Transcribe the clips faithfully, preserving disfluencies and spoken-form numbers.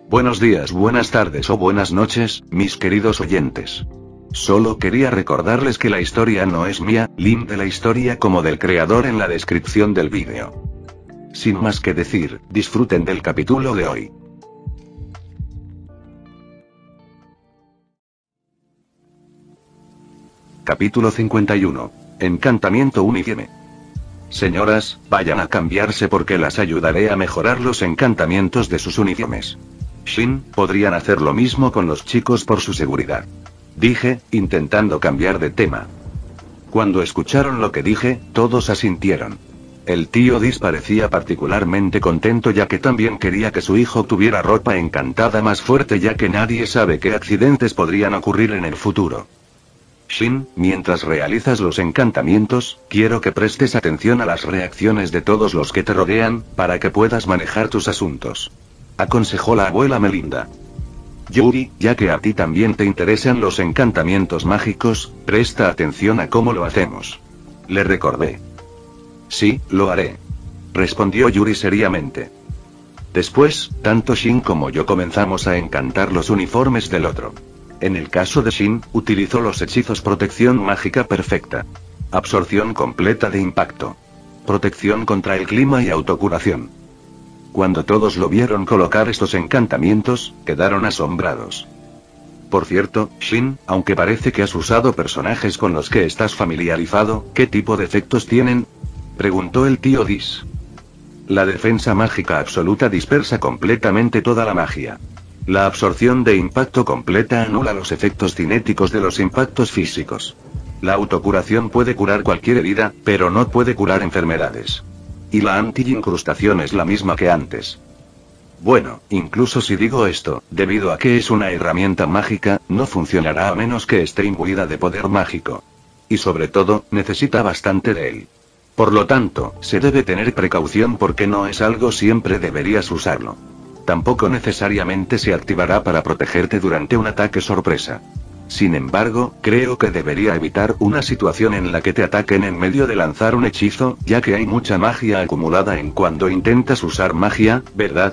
Buenos días, buenas tardes o buenas noches, mis queridos oyentes. Solo quería recordarles que la historia no es mía, link de la historia como del creador en la descripción del vídeo. Sin más que decir, disfruten del capítulo de hoy. Capítulo cincuenta y uno. Encantamiento Unifieme. Señoras, vayan a cambiarse porque las ayudaré a mejorar los encantamientos de sus uniformes. Shin, podrían hacer lo mismo con los chicos por su seguridad. Dije, intentando cambiar de tema. Cuando escucharon lo que dije, todos asintieron. El tío Dis parecía particularmente contento ya que también quería que su hijo tuviera ropa encantada más fuerte ya que nadie sabe qué accidentes podrían ocurrir en el futuro. Shin, mientras realizas los encantamientos, quiero que prestes atención a las reacciones de todos los que te rodean, para que puedas manejar tus asuntos. Aconsejó la abuela Melinda. Yuri, ya que a ti también te interesan los encantamientos mágicos, presta atención a cómo lo hacemos. Le recordé. Sí, lo haré. Respondió Yuri seriamente. Después, tanto Shin como yo comenzamos a encantar los uniformes del otro. En el caso de Shin, utilizó los hechizos protección mágica perfecta. Absorción completa de impacto. Protección contra el clima y autocuración. Cuando todos lo vieron colocar estos encantamientos, quedaron asombrados. Por cierto, Shin, aunque parece que has usado personajes con los que estás familiarizado, ¿qué tipo de efectos tienen? Preguntó el tío Dis. La defensa mágica absoluta dispersa completamente toda la magia. La absorción de impacto completa anula los efectos cinéticos de los impactos físicos. La autocuración puede curar cualquier herida, pero no puede curar enfermedades. Y la anti-incrustación es la misma que antes. Bueno, incluso si digo esto, debido a que es una herramienta mágica, no funcionará a menos que esté imbuida de poder mágico. Y sobre todo, necesita bastante de él. Por lo tanto, se debe tener precaución porque no es algo siempre deberías usarlo. Tampoco necesariamente se activará para protegerte durante un ataque sorpresa. Sin embargo, creo que debería evitar una situación en la que te ataquen en medio de lanzar un hechizo, ya que hay mucha magia acumulada en cuando intentas usar magia, ¿verdad?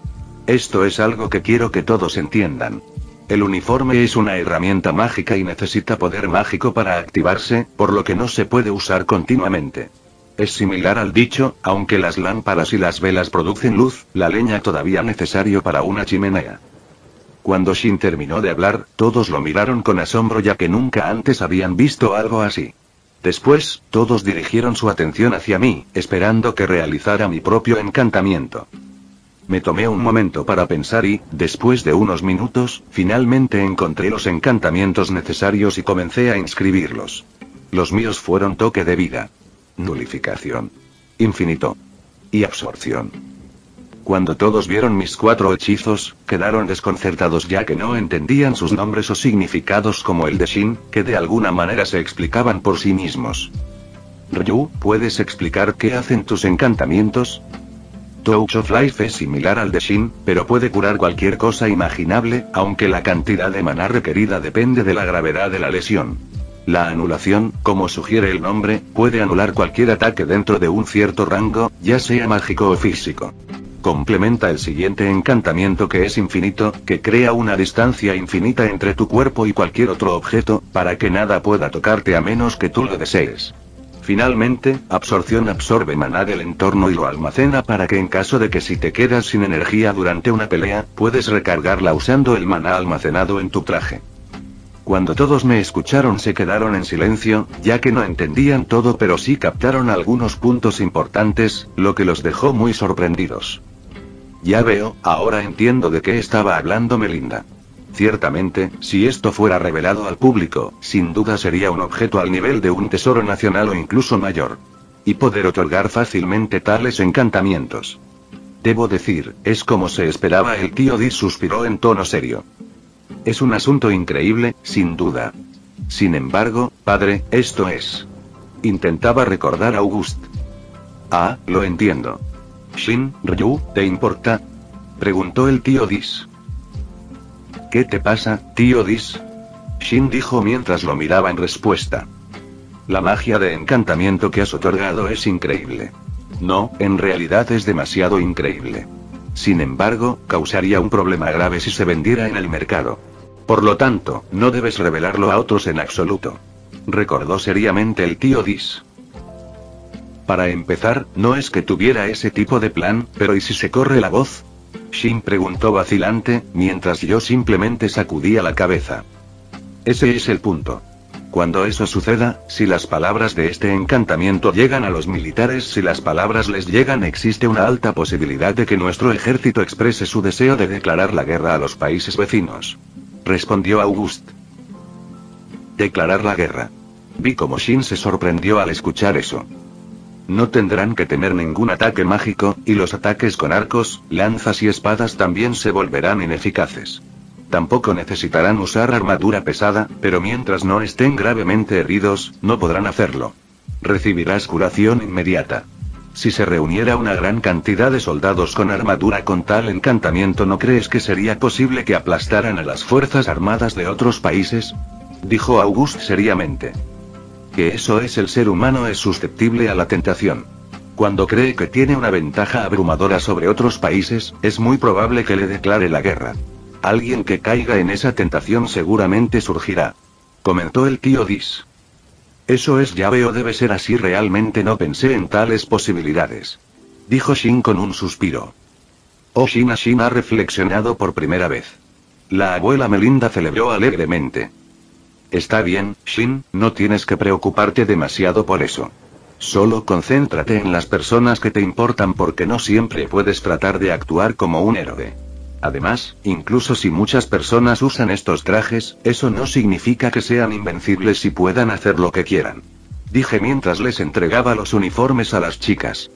Esto es algo que quiero que todos entiendan. El uniforme es una herramienta mágica y necesita poder mágico para activarse, por lo que no se puede usar continuamente. Es similar al dicho, aunque las lámparas y las velas producen luz, la leña todavía necesario para una chimenea. Cuando Shin terminó de hablar, todos lo miraron con asombro ya que nunca antes habían visto algo así. Después, todos dirigieron su atención hacia mí, esperando que realizara mi propio encantamiento. Me tomé un momento para pensar y, después de unos minutos, finalmente encontré los encantamientos necesarios y comencé a inscribirlos. Los míos fueron toque de vida, nulificación, infinito y absorción. Cuando todos vieron mis cuatro hechizos, quedaron desconcertados ya que no entendían sus nombres o significados como el de Shin, que de alguna manera se explicaban por sí mismos. Ryu, ¿puedes explicar qué hacen tus encantamientos? Touch of Life es similar al de Shin, pero puede curar cualquier cosa imaginable, aunque la cantidad de maná requerida depende de la gravedad de la lesión. La anulación, como sugiere el nombre, puede anular cualquier ataque dentro de un cierto rango, ya sea mágico o físico. Complementa el siguiente encantamiento que es infinito, que crea una distancia infinita entre tu cuerpo y cualquier otro objeto, para que nada pueda tocarte a menos que tú lo desees. Finalmente, absorción absorbe maná del entorno y lo almacena para que en caso de que si te quedas sin energía durante una pelea, puedes recargarla usando el maná almacenado en tu traje. Cuando todos me escucharon se quedaron en silencio, ya que no entendían todo pero sí captaron algunos puntos importantes, lo que los dejó muy sorprendidos. Ya veo, ahora entiendo de qué estaba hablando Melinda. Ciertamente, si esto fuera revelado al público, sin duda sería un objeto al nivel de un tesoro nacional o incluso mayor. Y poder otorgar fácilmente tales encantamientos. Debo decir, es como se esperaba. El tío Dis suspiró en tono serio. Es un asunto increíble, sin duda. Sin embargo, padre, esto es... Intentaba recordar a August. Ah, lo entiendo. Shin, Ryu, ¿te importa? Preguntó el tío Dis. ¿Qué te pasa, tío Dis? Shin dijo mientras lo miraba en respuesta. La magia de encantamiento que has otorgado es increíble. No, en realidad es demasiado increíble. Sin embargo, causaría un problema grave si se vendiera en el mercado. Por lo tanto, no debes revelarlo a otros en absoluto. Recordó seriamente el tío Dis. Para empezar, no es que tuviera ese tipo de plan, pero ¿y si se corre la voz? Shin preguntó vacilante, mientras yo simplemente sacudía la cabeza. Ese es el punto. Cuando eso suceda, si las palabras de este encantamiento llegan a los militares, si las palabras les llegan, existe una alta posibilidad de que nuestro ejército exprese su deseo de declarar la guerra a los países vecinos. Respondió August. Declarar la guerra. Vi cómo Shin se sorprendió al escuchar eso. No tendrán que temer ningún ataque mágico, y los ataques con arcos, lanzas y espadas también se volverán ineficaces. Tampoco necesitarán usar armadura pesada, pero mientras no estén gravemente heridos, no podrán hacerlo. Recibirás curación inmediata. Si se reuniera una gran cantidad de soldados con armadura con tal encantamiento, ¿no crees que sería posible que aplastaran a las fuerzas armadas de otros países? Dijo August seriamente. Que eso es, el ser humano es susceptible a la tentación. Cuando cree que tiene una ventaja abrumadora sobre otros países, es muy probable que le declare la guerra. Alguien que caiga en esa tentación seguramente surgirá. Comentó el tío Dis. Eso es, ya veo, debe ser así, realmente no pensé en tales posibilidades. Dijo Shin con un suspiro. Oh, Shin, Shin ha reflexionado por primera vez. La abuela Melinda celebró alegremente. Está bien, Shin, no tienes que preocuparte demasiado por eso. Solo concéntrate en las personas que te importan, porque no siempre puedes tratar de actuar como un héroe. Además, incluso si muchas personas usan estos trajes, eso no significa que sean invencibles y puedan hacer lo que quieran. Dije mientras les entregaba los uniformes a las chicas.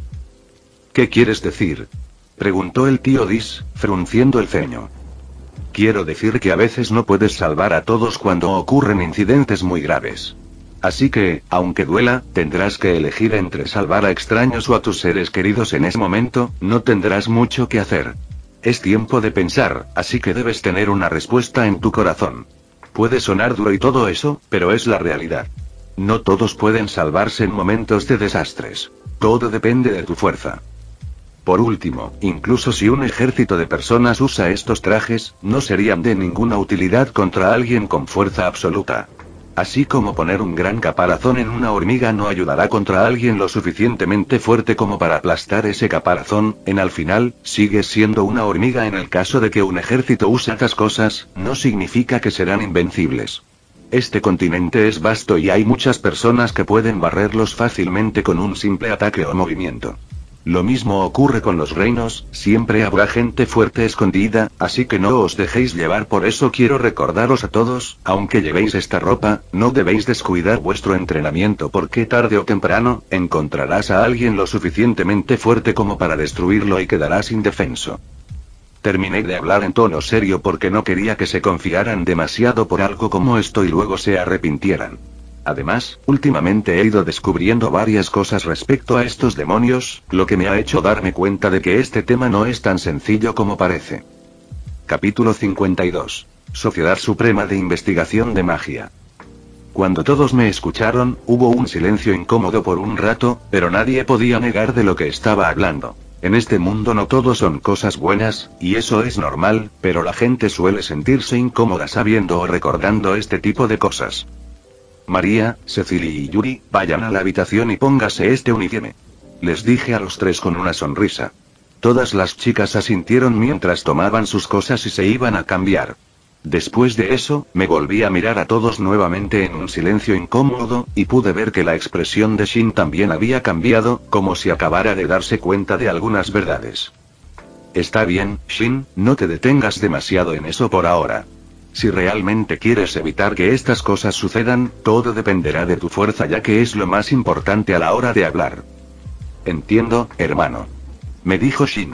¿Qué quieres decir? Preguntó el tío Dis, frunciendo el ceño. Quiero decir que a veces no puedes salvar a todos cuando ocurren incidentes muy graves. Así que, aunque duela, tendrás que elegir entre salvar a extraños o a tus seres queridos en ese momento, no tendrás mucho que hacer. Es tiempo de pensar, así que debes tener una respuesta en tu corazón. Puede sonar duro y todo eso, pero es la realidad. No todos pueden salvarse en momentos de desastres. Todo depende de tu fuerza. Por último, incluso si un ejército de personas usa estos trajes, no serían de ninguna utilidad contra alguien con fuerza absoluta. Así como poner un gran caparazón en una hormiga no ayudará contra alguien lo suficientemente fuerte como para aplastar ese caparazón, en al final, sigues siendo una hormiga. En el caso de que un ejército use estas cosas, no significa que serán invencibles. Este continente es vasto y hay muchas personas que pueden barrerlos fácilmente con un simple ataque o movimiento. Lo mismo ocurre con los reinos, siempre habrá gente fuerte escondida, así que no os dejéis llevar por eso. Quiero recordaros a todos, aunque llevéis esta ropa, no debéis descuidar vuestro entrenamiento, porque tarde o temprano, encontrarás a alguien lo suficientemente fuerte como para destruirlo y quedarás indefenso. Terminé de hablar en tono serio porque no quería que se confiaran demasiado por algo como esto y luego se arrepintieran. Además, últimamente he ido descubriendo varias cosas respecto a estos demonios, lo que me ha hecho darme cuenta de que este tema no es tan sencillo como parece. Capítulo cincuenta y dos. Sociedad Suprema de Investigación de Magia. Cuando todos me escucharon, hubo un silencio incómodo por un rato, pero nadie podía negar de lo que estaba hablando. En este mundo no todo son cosas buenas, y eso es normal, pero la gente suele sentirse incómoda sabiendo o recordando este tipo de cosas. María, Cecily y Yuri, vayan a la habitación y póngase este uniforme. Les dije a los tres con una sonrisa. Todas las chicas asintieron mientras tomaban sus cosas y se iban a cambiar. Después de eso, me volví a mirar a todos nuevamente en un silencio incómodo, y pude ver que la expresión de Shin también había cambiado, como si acabara de darse cuenta de algunas verdades. Está bien, Shin, no te detengas demasiado en eso por ahora. Si realmente quieres evitar que estas cosas sucedan, todo dependerá de tu fuerza, ya que es lo más importante a la hora de hablar. Entiendo, hermano. Me dijo Shin.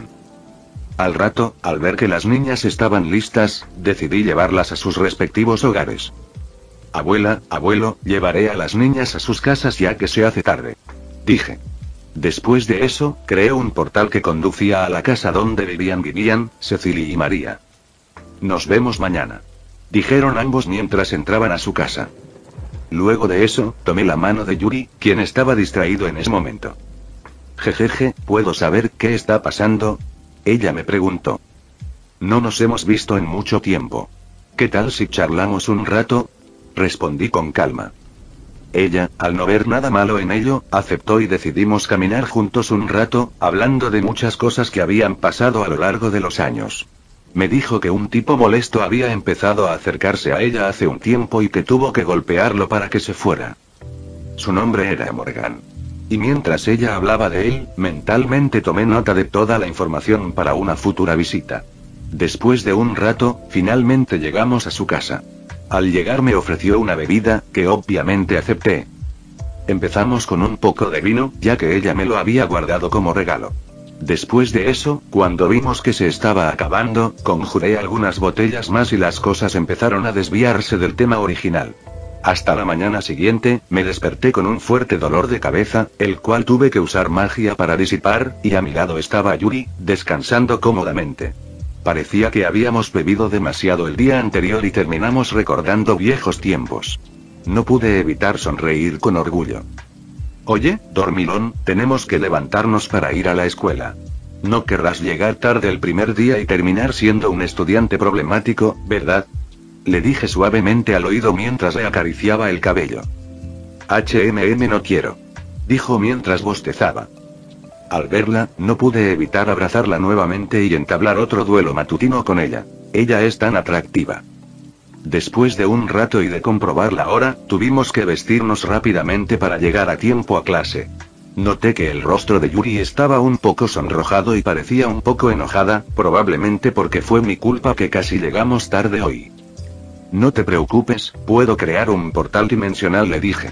Al rato, al ver que las niñas estaban listas, decidí llevarlas a sus respectivos hogares. Abuela, abuelo, llevaré a las niñas a sus casas ya que se hace tarde. Dije. Después de eso, creé un portal que conducía a la casa donde vivían Vivian, Cecily y María. Nos vemos mañana. Dijeron ambos mientras entraban a su casa. Luego de eso, tomé la mano de Yuri, quien estaba distraído en ese momento. Jejeje, ¿puedo saber qué está pasando? Ella me preguntó. No nos hemos visto en mucho tiempo. ¿Qué tal si charlamos un rato? Respondí con calma. Ella, al no ver nada malo en ello, aceptó y decidimos caminar juntos un rato, hablando de muchas cosas que habían pasado a lo largo de los años. Me dijo que un tipo molesto había empezado a acercarse a ella hace un tiempo y que tuvo que golpearlo para que se fuera. Su nombre era Morgan. Y mientras ella hablaba de él, mentalmente tomé nota de toda la información para una futura visita. Después de un rato, finalmente llegamos a su casa. Al llegar me ofreció una bebida, que obviamente acepté. Empezamos con un poco de vino, ya que ella me lo había guardado como regalo. Después de eso, cuando vimos que se estaba acabando, conjuré algunas botellas más y las cosas empezaron a desviarse del tema original. Hasta la mañana siguiente, me desperté con un fuerte dolor de cabeza, el cual tuve que usar magia para disipar, y a mi lado estaba Yuri, descansando cómodamente. Parecía que habíamos bebido demasiado el día anterior y terminamos recordando viejos tiempos. No pude evitar sonreír con orgullo. Oye, dormilón, tenemos que levantarnos para ir a la escuela. No querrás llegar tarde el primer día y terminar siendo un estudiante problemático, ¿verdad? Le dije suavemente al oído mientras le acariciaba el cabello. «Hmm, no quiero», dijo mientras bostezaba. Al verla, no pude evitar abrazarla nuevamente y entablar otro duelo matutino con ella. Ella es tan atractiva. Después de un rato y de comprobar la hora, tuvimos que vestirnos rápidamente para llegar a tiempo a clase. Noté que el rostro de Yuri estaba un poco sonrojado y parecía un poco enojada, probablemente porque fue mi culpa que casi llegamos tarde hoy. No te preocupes, puedo crear un portal dimensional, le dije.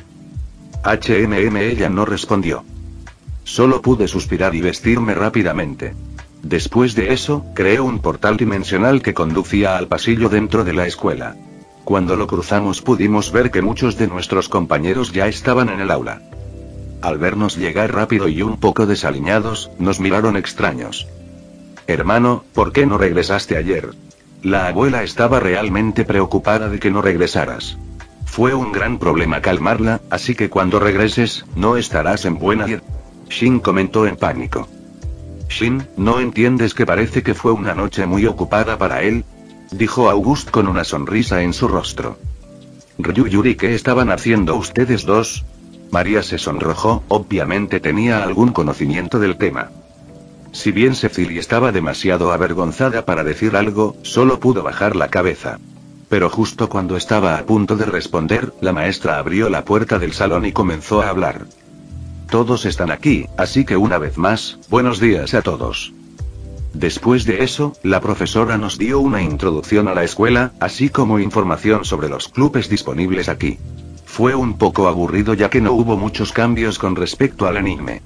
«Hmm», ella no respondió. Solo pude suspirar y vestirme rápidamente. Después de eso, creé un portal dimensional que conducía al pasillo dentro de la escuela. Cuando lo cruzamos pudimos ver que muchos de nuestros compañeros ya estaban en el aula. Al vernos llegar rápido y un poco desaliñados, nos miraron extraños. «Hermano, ¿por qué no regresaste ayer?» La abuela estaba realmente preocupada de que no regresaras. Fue un gran problema calmarla, así que cuando regreses, no estarás en buena dieta. Shin comentó en pánico. Shin, ¿no entiendes que parece que fue una noche muy ocupada para él?, dijo August con una sonrisa en su rostro. Ryu y Yuri, ¿qué estaban haciendo ustedes dos? María se sonrojó, obviamente tenía algún conocimiento del tema. Si bien Cecily estaba demasiado avergonzada para decir algo, solo pudo bajar la cabeza. Pero justo cuando estaba a punto de responder, la maestra abrió la puerta del salón y comenzó a hablar. Todos están aquí, así que una vez más, buenos días a todos. Después de eso, la profesora nos dio una introducción a la escuela, así como información sobre los clubes disponibles aquí. Fue un poco aburrido ya que no hubo muchos cambios con respecto al anime.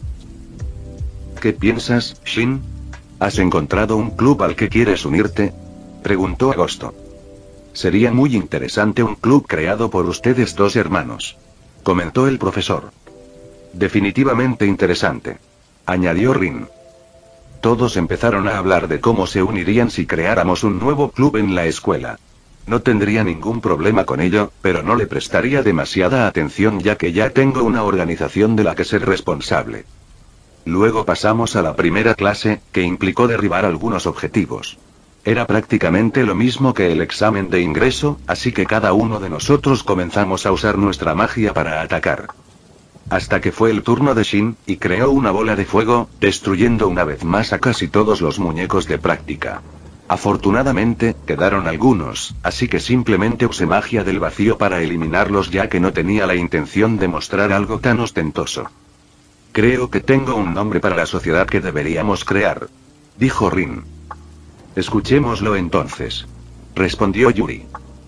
¿Qué piensas, Shin? ¿Has encontrado un club al que quieres unirte?, preguntó Agosto. Sería muy interesante un club creado por ustedes dos hermanos, comentó el profesor. Definitivamente interesante, añadió Rin. Todos empezaron a hablar de cómo se unirían si creáramos un nuevo club en la escuela. No tendría ningún problema con ello, pero no le prestaría demasiada atención ya que ya tengo una organización de la que ser responsable. Luego pasamos a la primera clase, que implicó derribar algunos objetivos. Era prácticamente lo mismo que el examen de ingreso, así que cada uno de nosotros comenzamos a usar nuestra magia para atacar. Hasta que fue el turno de Shin, y creó una bola de fuego, destruyendo una vez más a casi todos los muñecos de práctica. Afortunadamente, quedaron algunos, así que simplemente usé magia del vacío para eliminarlos ya que no tenía la intención de mostrar algo tan ostentoso. Creo que tengo un nombre para la sociedad que deberíamos crear, dijo Rin. Escuchémoslo entonces, respondió Yuri.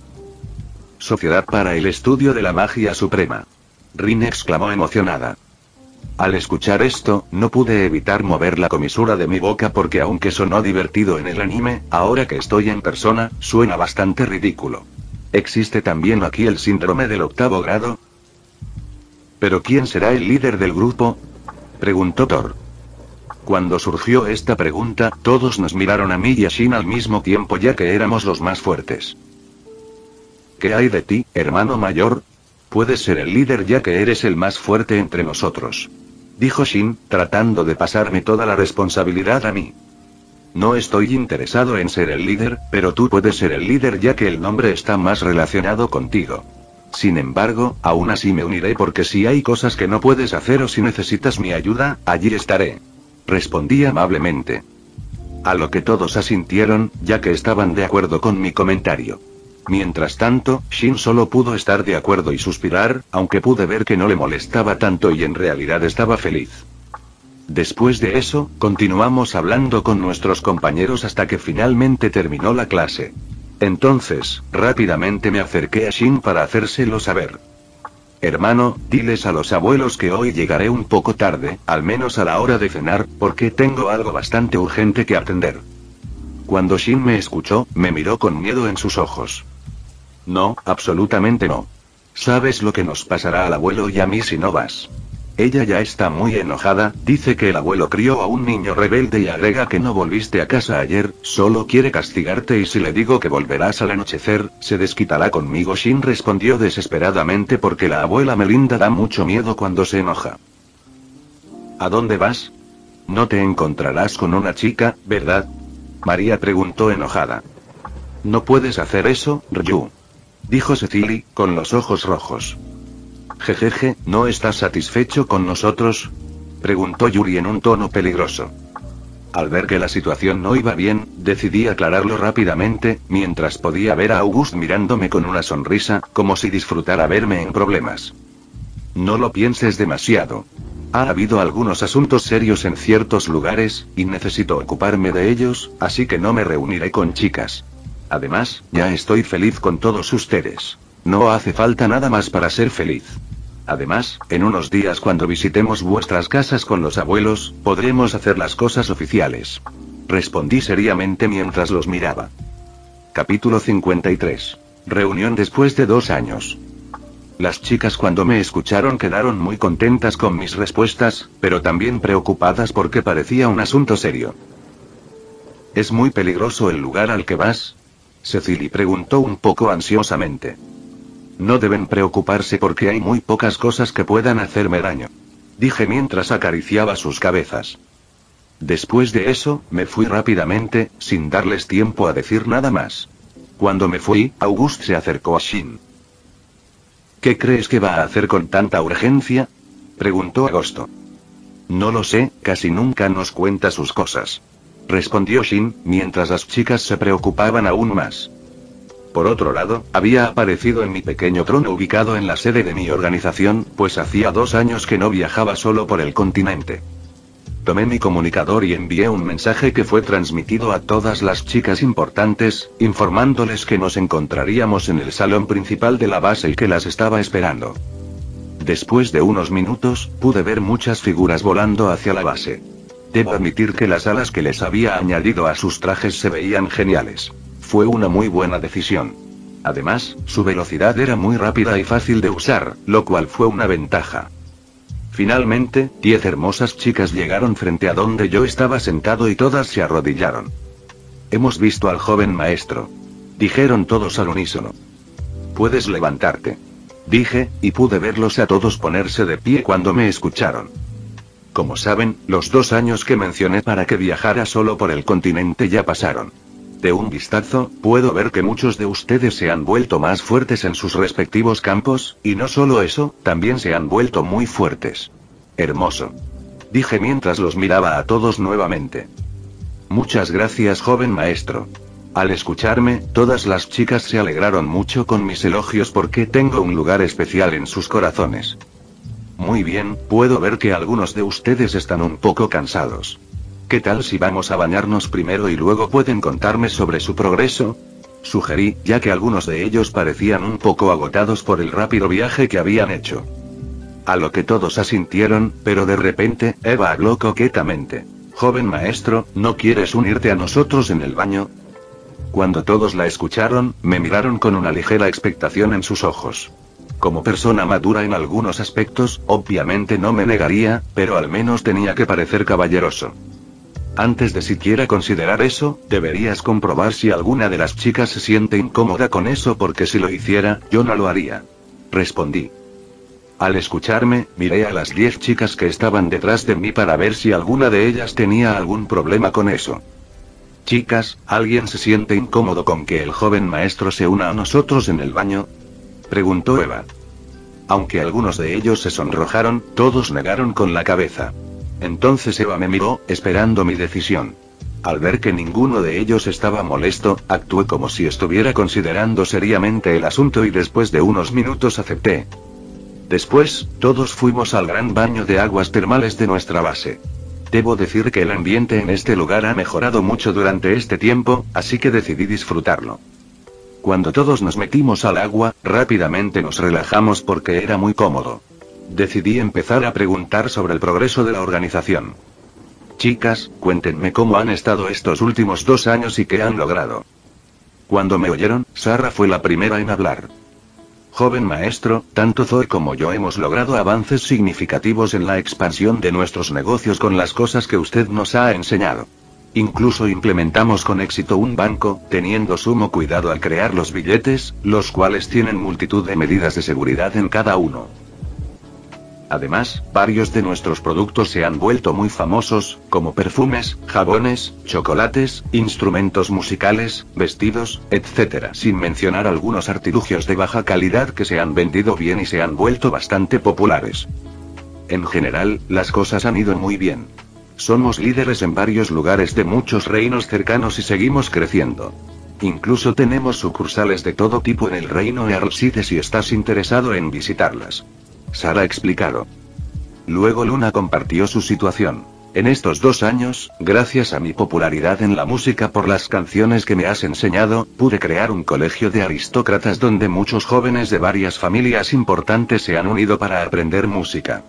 Sociedad para el estudio de la magia suprema. Rin exclamó emocionada. Al escuchar esto, no pude evitar mover la comisura de mi boca porque aunque sonó divertido en el anime, ahora que estoy en persona, suena bastante ridículo. ¿Existe también aquí el síndrome del octavo grado? ¿Pero quién será el líder del grupo?, preguntó Thor. Cuando surgió esta pregunta, todos nos miraron a mí y a Shin al mismo tiempo ya que éramos los más fuertes. ¿Qué hay de ti, hermano mayor? Puedes ser el líder ya que eres el más fuerte entre nosotros, dijo Shin, tratando de pasarme toda la responsabilidad a mí. No estoy interesado en ser el líder, pero tú puedes ser el líder ya que el nombre está más relacionado contigo. Sin embargo, aún así me uniré porque si hay cosas que no puedes hacer o si necesitas mi ayuda, allí estaré. Respondí amablemente. A lo que todos asintieron, ya que estaban de acuerdo con mi comentario. Mientras tanto, Shin solo pudo estar de acuerdo y suspirar, aunque pude ver que no le molestaba tanto y en realidad estaba feliz. Después de eso, continuamos hablando con nuestros compañeros hasta que finalmente terminó la clase. Entonces, rápidamente me acerqué a Shin para hacérselo saber. Hermano, diles a los abuelos que hoy llegaré un poco tarde, al menos a la hora de cenar, porque tengo algo bastante urgente que atender. Cuando Shin me escuchó, me miró con miedo en sus ojos. No, absolutamente no. ¿Sabes lo que nos pasará al abuelo y a mí si no vas? Ella ya está muy enojada, dice que el abuelo crió a un niño rebelde y agrega que no volviste a casa ayer, solo quiere castigarte y si le digo que volverás al anochecer, se desquitará conmigo. Shin respondió desesperadamente porque la abuela Melinda da mucho miedo cuando se enoja. ¿A dónde vas? No te encontrarás con una chica, ¿verdad? María preguntó enojada. No puedes hacer eso, Ryu. Dijo Cecily, con los ojos rojos. Jejeje, ¿no estás satisfecho con nosotros? Preguntó Yuri en un tono peligroso. Al ver que la situación no iba bien, decidí aclararlo rápidamente, mientras podía ver a August mirándome con una sonrisa, como si disfrutara verme en problemas. No lo pienses demasiado. Ha habido algunos asuntos serios en ciertos lugares, y necesito ocuparme de ellos, así que no me reuniré con chicas. Además, ya estoy feliz con todos ustedes. No hace falta nada más para ser feliz. Además, en unos días cuando visitemos vuestras casas con los abuelos, podremos hacer las cosas oficiales. Respondí seriamente mientras los miraba. Capítulo cincuenta y tres. Reunión después de dos años. Las chicas cuando me escucharon quedaron muy contentas con mis respuestas, pero también preocupadas porque parecía un asunto serio. ¿Es muy peligroso el lugar al que vas? Cecily preguntó un poco ansiosamente. No deben preocuparse porque hay muy pocas cosas que puedan hacerme daño. Dije mientras acariciaba sus cabezas. Después de eso, me fui rápidamente, sin darles tiempo a decir nada más. Cuando me fui, August se acercó a Shin. ¿Qué crees que va a hacer con tanta urgencia? Preguntó Agosto. No lo sé, casi nunca nos cuenta sus cosas. Respondió Shin, mientras las chicas se preocupaban aún más. Por otro lado, había aparecido en mi pequeño trono ubicado en la sede de mi organización, pues hacía dos años que no viajaba solo por el continente. Tomé mi comunicador y envié un mensaje que fue transmitido a todas las chicas importantes, informándoles que nos encontraríamos en el salón principal de la base y que las estaba esperando. Después de unos minutos, pude ver muchas figuras volando hacia la base. Debo admitir que las alas que les había añadido a sus trajes se veían geniales. Fue una muy buena decisión. Además, su velocidad era muy rápida y fácil de usar, lo cual fue una ventaja. Finalmente, diez hermosas chicas llegaron frente a donde yo estaba sentado y todas se arrodillaron. Hemos visto al joven maestro. Dijeron todos al unísono. Puedes levantarte. Dije, y pude verlos a todos ponerse de pie cuando me escucharon. Como saben, los dos años que mencioné para que viajara solo por el continente ya pasaron. De un vistazo, puedo ver que muchos de ustedes se han vuelto más fuertes en sus respectivos campos, y no solo eso, también se han vuelto muy fuertes. Hermoso. Dije mientras los miraba a todos nuevamente. Muchas gracias, joven maestro. Al escucharme, todas las chicas se alegraron mucho con mis elogios porque tengo un lugar especial en sus corazones. Muy bien, puedo ver que algunos de ustedes están un poco cansados. ¿Qué tal si vamos a bañarnos primero y luego pueden contarme sobre su progreso? Sugerí, ya que algunos de ellos parecían un poco agotados por el rápido viaje que habían hecho. A lo que todos asintieron, pero de repente, Eva habló coquetamente. Joven maestro, ¿no quieres unirte a nosotros en el baño? Cuando todos la escucharon, me miraron con una ligera expectación en sus ojos. Como persona madura en algunos aspectos, obviamente no me negaría, pero al menos tenía que parecer caballeroso. Antes de siquiera considerar eso, deberías comprobar si alguna de las chicas se siente incómoda con eso porque si lo hiciera, yo no lo haría. Respondí. Al escucharme, miré a las diez chicas que estaban detrás de mí para ver si alguna de ellas tenía algún problema con eso. Chicas, ¿alguien se siente incómodo con que el joven maestro se una a nosotros en el baño?, preguntó Eva. Aunque algunos de ellos se sonrojaron, todos negaron con la cabeza. Entonces Eva me miró, esperando mi decisión. Al ver que ninguno de ellos estaba molesto, actué como si estuviera considerando seriamente el asunto y después de unos minutos acepté. Después, todos fuimos al gran baño de aguas termales de nuestra base. Debo decir que el ambiente en este lugar ha mejorado mucho durante este tiempo, así que decidí disfrutarlo. Cuando todos nos metimos al agua, rápidamente nos relajamos porque era muy cómodo. Decidí empezar a preguntar sobre el progreso de la organización. Chicas, cuéntenme cómo han estado estos últimos dos años y qué han logrado. Cuando me oyeron, Sarah fue la primera en hablar. Joven maestro, tanto Zoe como yo hemos logrado avances significativos en la expansión de nuestros negocios con las cosas que usted nos ha enseñado. Incluso implementamos con éxito un banco, teniendo sumo cuidado al crear los billetes, los cuales tienen multitud de medidas de seguridad en cada uno. Además, varios de nuestros productos se han vuelto muy famosos, como perfumes, jabones, chocolates, instrumentos musicales, vestidos, etcétera. Sin mencionar algunos artilugios de baja calidad que se han vendido bien y se han vuelto bastante populares. En general, las cosas han ido muy bien. Somos líderes en varios lugares de muchos reinos cercanos y seguimos creciendo. Incluso tenemos sucursales de todo tipo en el reino Earlseed si estás interesado en visitarlas. Sarah explicado. Luego Luna compartió su situación. En estos dos años, gracias a mi popularidad en la música por las canciones que me has enseñado, pude crear un colegio de aristócratas donde muchos jóvenes de varias familias importantes se han unido para aprender música.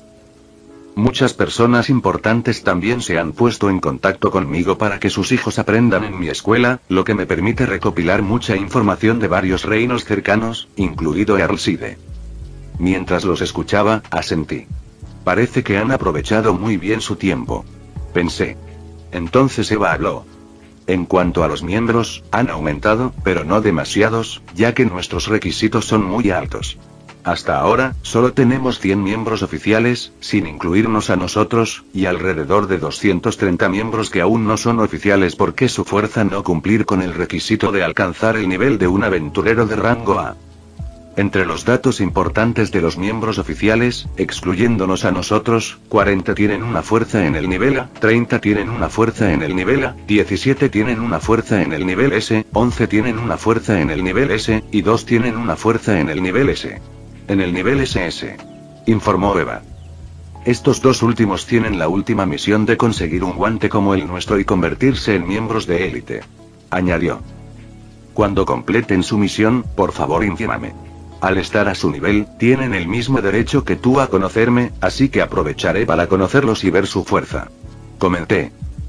Muchas personas importantes también se han puesto en contacto conmigo para que sus hijos aprendan en mi escuela, lo que me permite recopilar mucha información de varios reinos cercanos, incluido Earlseed. Mientras los escuchaba, asentí. Parece que han aprovechado muy bien su tiempo. Pensé. Entonces Eva habló. En cuanto a los miembros, han aumentado, pero no demasiados, ya que nuestros requisitos son muy altos. Hasta ahora, solo tenemos cien miembros oficiales, sin incluirnos a nosotros, y alrededor de doscientos treinta miembros que aún no son oficiales porque su fuerza no cumplir con el requisito de alcanzar el nivel de un aventurero de rango A. Entre los datos importantes de los miembros oficiales, excluyéndonos a nosotros, cuarenta tienen una fuerza en el nivel A, treinta tienen una fuerza en el nivel A, diecisiete tienen una fuerza en el nivel S, once tienen una fuerza en el nivel S, y dos tienen una fuerza en el nivel S. En el nivel S S. Informó Eva. Estos dos últimos tienen la última misión de conseguir un guante como el nuestro y convertirse en miembros de élite. Añadió. Cuando completen su misión, por favor infórmame. Al estar a su nivel, tienen el mismo derecho que tú a conocerme, así que aprovecharé para conocerlos y ver su fuerza. Comenté.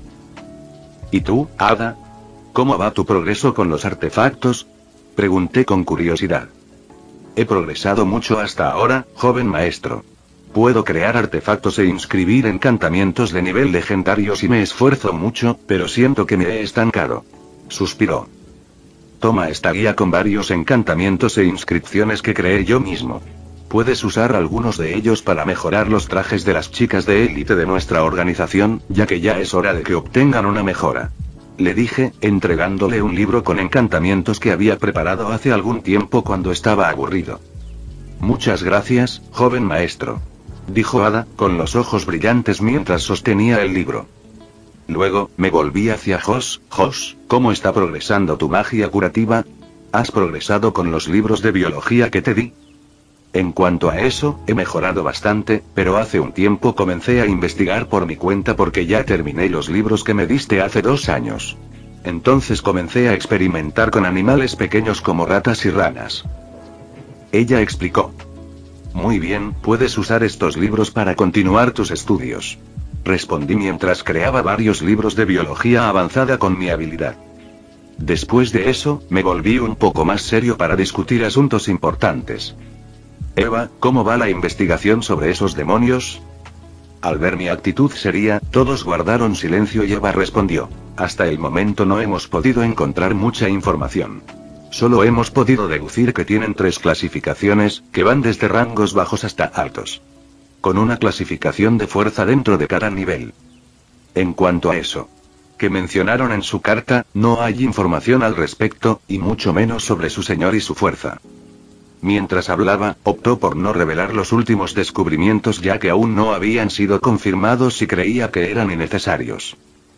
¿Y tú, Ada? ¿Cómo va tu progreso con los artefactos? Pregunté con curiosidad. He progresado mucho hasta ahora, joven maestro. Puedo crear artefactos e inscribir encantamientos de nivel legendario si me esfuerzo mucho, pero siento que me he estancado. Suspiró. Toma esta guía con varios encantamientos e inscripciones que creé yo mismo. Puedes usar algunos de ellos para mejorar los trajes de las chicas de élite de nuestra organización, ya que ya es hora de que obtengan una mejora. Le dije, entregándole un libro con encantamientos que había preparado hace algún tiempo cuando estaba aburrido. Muchas gracias, joven maestro. Dijo Ada, con los ojos brillantes mientras sostenía el libro. Luego, me volví hacia Josh. Josh, ¿cómo está progresando tu magia curativa? ¿Has progresado con los libros de biología que te di? En cuanto a eso, he mejorado bastante, pero hace un tiempo comencé a investigar por mi cuenta porque ya terminé los libros que me diste hace dos años. Entonces comencé a experimentar con animales pequeños como ratas y ranas. Ella explicó. Muy bien, puedes usar estos libros para continuar tus estudios. Respondí mientras creaba varios libros de biología avanzada con mi habilidad. Después de eso, me volví un poco más serio para discutir asuntos importantes. Eva, ¿cómo va la investigación sobre esos demonios? Al ver mi actitud seria, todos guardaron silencio y Eva respondió. Hasta el momento no hemos podido encontrar mucha información. Solo hemos podido deducir que tienen tres clasificaciones, que van desde rangos bajos hasta altos. Con una clasificación de fuerza dentro de cada nivel. En cuanto a eso, que mencionaron en su carta, no hay información al respecto, y mucho menos sobre su señor y su fuerza. Mientras hablaba, optó por no revelar los últimos descubrimientos ya que aún no habían sido confirmados y creía que eran innecesarios.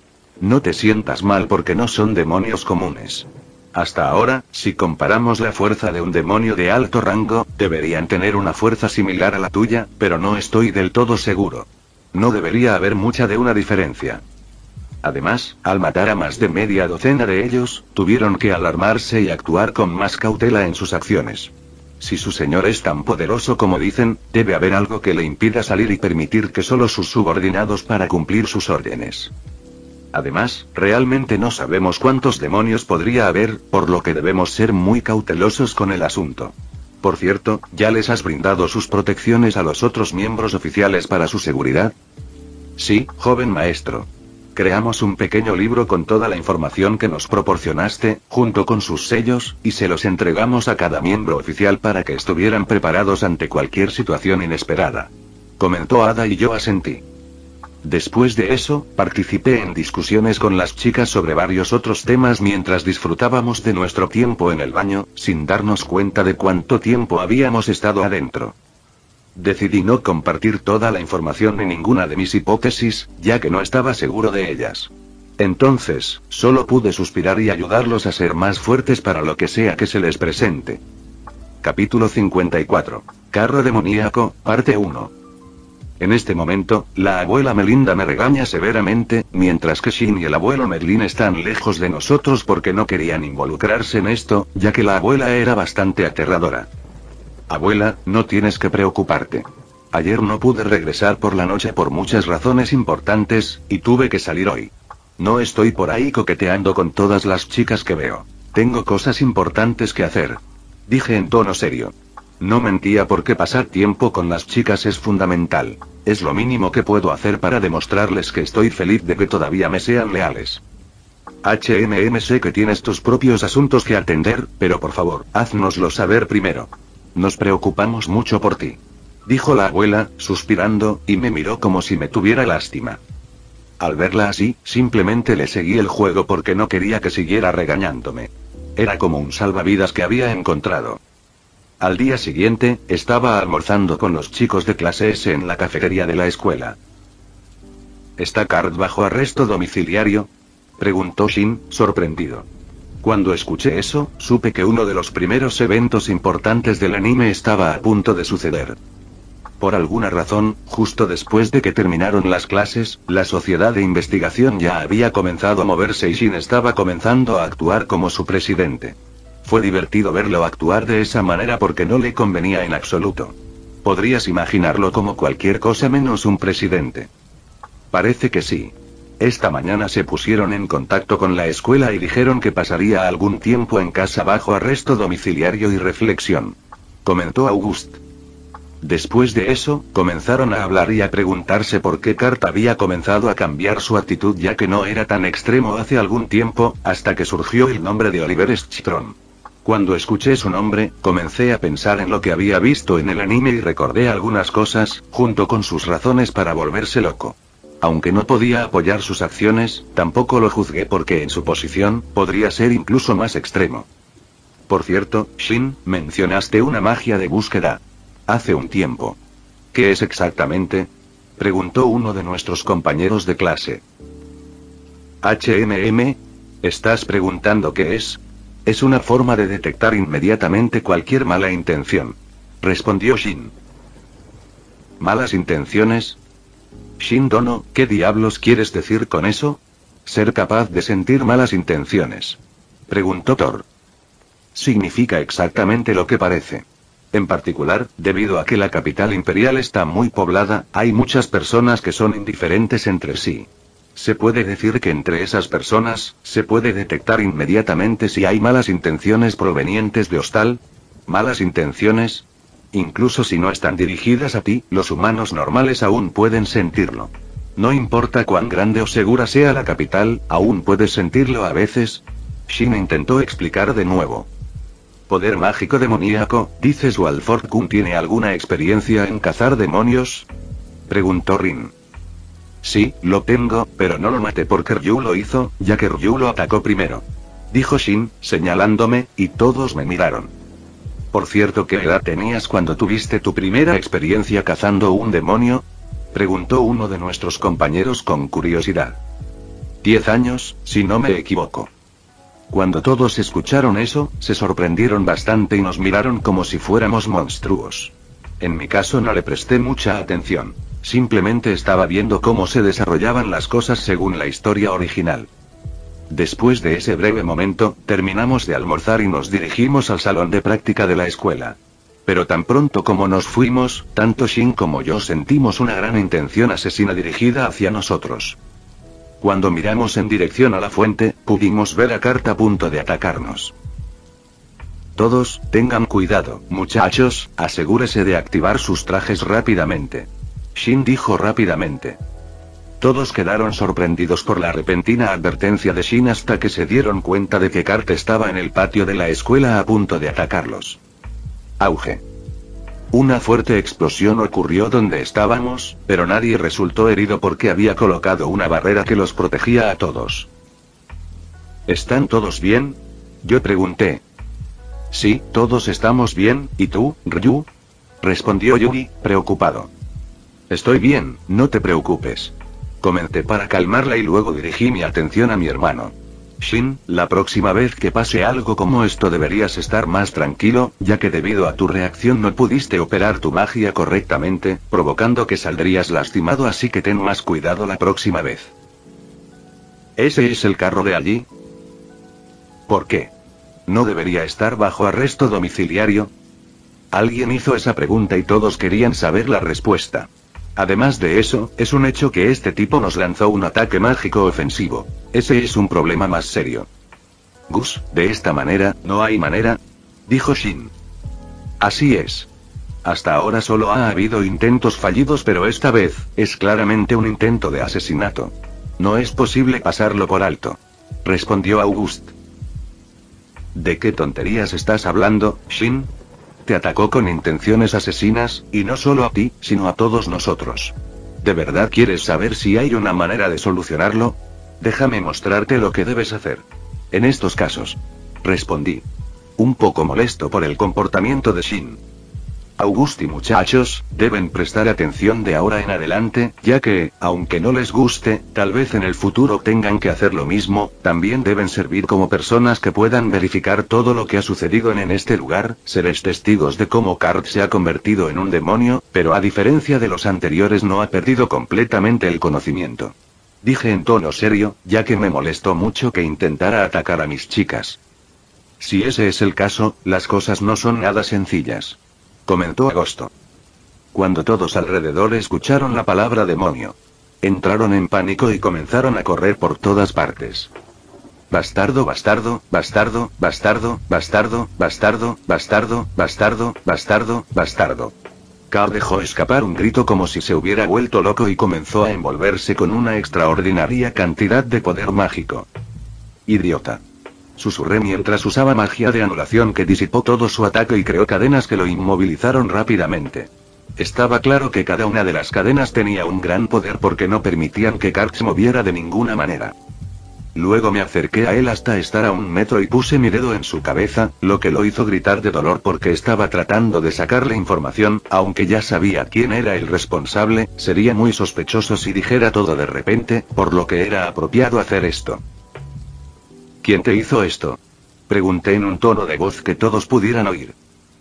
No te sientas mal porque no son demonios comunes. Hasta ahora, si comparamos la fuerza de un demonio de alto rango, deberían tener una fuerza similar a la tuya, pero no estoy del todo seguro. No debería haber mucha de una diferencia. Además, al matar a más de media docena de ellos, tuvieron que alarmarse y actuar con más cautela en sus acciones. Si su señor es tan poderoso como dicen, debe haber algo que le impida salir y permitir que solo sus subordinados para cumplir sus órdenes. Además, realmente no sabemos cuántos demonios podría haber, por lo que debemos ser muy cautelosos con el asunto. Por cierto, ¿ya les has brindado sus protecciones a los otros miembros oficiales para su seguridad? Sí, joven maestro. Creamos un pequeño libro con toda la información que nos proporcionaste, junto con sus sellos, y se los entregamos a cada miembro oficial para que estuvieran preparados ante cualquier situación inesperada. Comentó Ada y yo asentí. Después de eso, participé en discusiones con las chicas sobre varios otros temas mientras disfrutábamos de nuestro tiempo en el baño, sin darnos cuenta de cuánto tiempo habíamos estado adentro. Decidí no compartir toda la información ni ninguna de mis hipótesis, ya que no estaba seguro de ellas. Entonces, solo pude suspirar y ayudarlos a ser más fuertes para lo que sea que se les presente. Capítulo cincuenta y cuatro. Carro demoníaco, parte uno. En este momento, la abuela Melinda me regaña severamente, mientras que Shin y el abuelo Merlin están lejos de nosotros porque no querían involucrarse en esto, ya que la abuela era bastante aterradora. Abuela, no tienes que preocuparte. Ayer no pude regresar por la noche por muchas razones importantes, y tuve que salir hoy. No estoy por ahí coqueteando con todas las chicas que veo. Tengo cosas importantes que hacer. Dije en tono serio. No mentía porque pasar tiempo con las chicas es fundamental. Es lo mínimo que puedo hacer para demostrarles que estoy feliz de que todavía me sean leales. H M M, sé que tienes tus propios asuntos que atender, pero por favor, háznoslo saber primero. Nos preocupamos mucho por ti. Dijo la abuela, suspirando, y me miró como si me tuviera lástima. Al verla así, simplemente le seguí el juego porque no quería que siguiera regañándome. Era como un salvavidas que había encontrado. Al día siguiente, estaba almorzando con los chicos de clase ese en la cafetería de la escuela. ¿Está Card bajo arresto domiciliario?, preguntó Shin, sorprendido. Cuando escuché eso, supe que uno de los primeros eventos importantes del anime estaba a punto de suceder. Por alguna razón, justo después de que terminaron las clases, la sociedad de investigación ya había comenzado a moverse y Shin estaba comenzando a actuar como su presidente. Fue divertido verlo actuar de esa manera porque no le convenía en absoluto. Podrías imaginarlo como cualquier cosa menos un presidente. Parece que sí. Esta mañana se pusieron en contacto con la escuela y dijeron que pasaría algún tiempo en casa bajo arresto domiciliario y reflexión. Comentó August. Después de eso, comenzaron a hablar y a preguntarse por qué Cart había comenzado a cambiar su actitud ya que no era tan extremo hace algún tiempo, hasta que surgió el nombre de Oliver Schitron. Cuando escuché su nombre, comencé a pensar en lo que había visto en el anime y recordé algunas cosas, junto con sus razones para volverse loco. Aunque no podía apoyar sus acciones, tampoco lo juzgué porque en su posición, podría ser incluso más extremo. Por cierto, Shin, mencionaste una magia de búsqueda. Hace un tiempo. ¿Qué es exactamente?, preguntó uno de nuestros compañeros de clase. H M M, ¿estás preguntando qué es? Es una forma de detectar inmediatamente cualquier mala intención, respondió Shin. ¿Malas intenciones? Shin Dono, ¿qué diablos quieres decir con eso? Ser capaz de sentir malas intenciones, preguntó Thor. Significa exactamente lo que parece. En particular, debido a que la capital imperial está muy poblada, hay muchas personas que son indiferentes entre sí. Se puede decir que entre esas personas, se puede detectar inmediatamente si hay malas intenciones provenientes de hostal. ¿Malas intenciones? Incluso si no están dirigidas a ti, los humanos normales aún pueden sentirlo. No importa cuán grande o segura sea la capital, aún puedes sentirlo a veces. Shin intentó explicar de nuevo. Poder mágico demoníaco, ¿dices Walford Kun tiene alguna experiencia en cazar demonios?, preguntó Rin. Sí, lo tengo, pero no lo maté porque Ryu lo hizo, ya que Ryu lo atacó primero. Dijo Shin, señalándome, y todos me miraron. Por cierto, ¿qué edad tenías cuando tuviste tu primera experiencia cazando un demonio? Preguntó uno de nuestros compañeros con curiosidad. Diez años, si no me equivoco. Cuando todos escucharon eso, se sorprendieron bastante y nos miraron como si fuéramos monstruos. En mi caso no le presté mucha atención. Simplemente estaba viendo cómo se desarrollaban las cosas según la historia original. Después de ese breve momento, terminamos de almorzar y nos dirigimos al salón de práctica de la escuela. Pero tan pronto como nos fuimos, tanto Shin como yo sentimos una gran intención asesina dirigida hacia nosotros. Cuando miramos en dirección a la fuente, pudimos ver a Kart a punto de atacarnos. Todos, tengan cuidado, muchachos, asegúrese de activar sus trajes rápidamente. Shin dijo rápidamente. Todos quedaron sorprendidos por la repentina advertencia de Shin hasta que se dieron cuenta de que Kart estaba en el patio de la escuela a punto de atacarlos. Auge. Una fuerte explosión ocurrió donde estábamos, pero nadie resultó herido porque había colocado una barrera que los protegía a todos. ¿Están todos bien? Yo pregunté. Sí, todos estamos bien, ¿y tú, Ryu? Respondió Yuri, preocupado. Estoy bien, no te preocupes. Comenté para calmarla y luego dirigí mi atención a mi hermano. Shin, la próxima vez que pase algo como esto deberías estar más tranquilo, ya que debido a tu reacción no pudiste operar tu magia correctamente, provocando que saldrías lastimado, así que ten más cuidado la próxima vez. ¿Ese es el carro de allí? ¿Por qué? ¿No debería estar bajo arresto domiciliario? Alguien hizo esa pregunta y todos querían saber la respuesta. Además de eso, es un hecho que este tipo nos lanzó un ataque mágico ofensivo. Ese es un problema más serio. Gus, de esta manera, no hay manera, dijo Shin. Así es. Hasta ahora solo ha habido intentos fallidos, pero esta vez, es claramente un intento de asesinato. No es posible pasarlo por alto, respondió August. ¿De qué tonterías estás hablando, Shin? Te atacó con intenciones asesinas, y no solo a ti, sino a todos nosotros. ¿De verdad quieres saber si hay una manera de solucionarlo? Déjame mostrarte lo que debes hacer. En estos casos. Respondí. Un poco molesto por el comportamiento de Shin. August y muchachos, deben prestar atención de ahora en adelante, ya que, aunque no les guste, tal vez en el futuro tengan que hacer lo mismo, también deben servir como personas que puedan verificar todo lo que ha sucedido en, en este lugar, seres testigos de cómo Kart se ha convertido en un demonio, pero a diferencia de los anteriores no ha perdido completamente el conocimiento. Dije en tono serio, ya que me molestó mucho que intentara atacar a mis chicas. Si ese es el caso, las cosas no son nada sencillas, comentó Agosto. Cuando todos alrededor escucharon la palabra demonio, entraron en pánico y comenzaron a correr por todas partes. Bastardo, bastardo, bastardo, bastardo, bastardo, bastardo, bastardo, bastardo, bastardo, bastardo. Kart dejó escapar un grito como si se hubiera vuelto loco y comenzó a envolverse con una extraordinaria cantidad de poder mágico. Idiota. Susurré mientras usaba magia de anulación que disipó todo su ataque y creó cadenas que lo inmovilizaron rápidamente. Estaba claro que cada una de las cadenas tenía un gran poder porque no permitían que Kart se moviera de ninguna manera. Luego me acerqué a él hasta estar a un metro y puse mi dedo en su cabeza, lo que lo hizo gritar de dolor porque estaba tratando de sacarle información, aunque ya sabía quién era el responsable, sería muy sospechoso si dijera todo de repente, por lo que era apropiado hacer esto. ¿Quién te hizo esto? Pregunté en un tono de voz que todos pudieran oír.